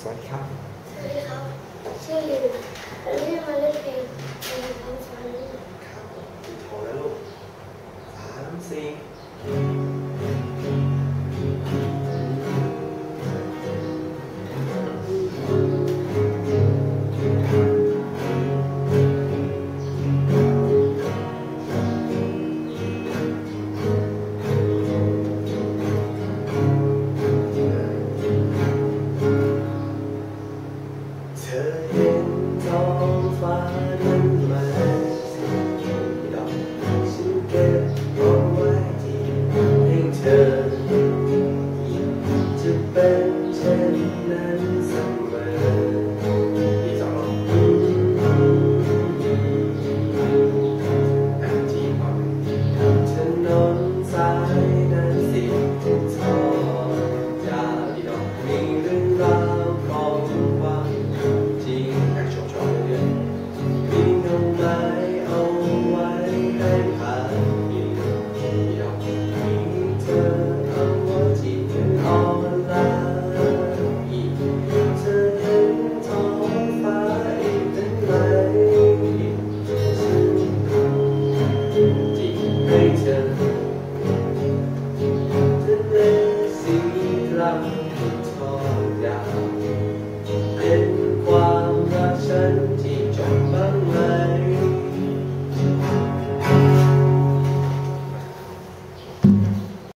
สวัสดีครับสวัสดีครับชื่อลินวันนี้มาเล่นเพลงในความฝันครับปิดโทรแล้วลูก3 4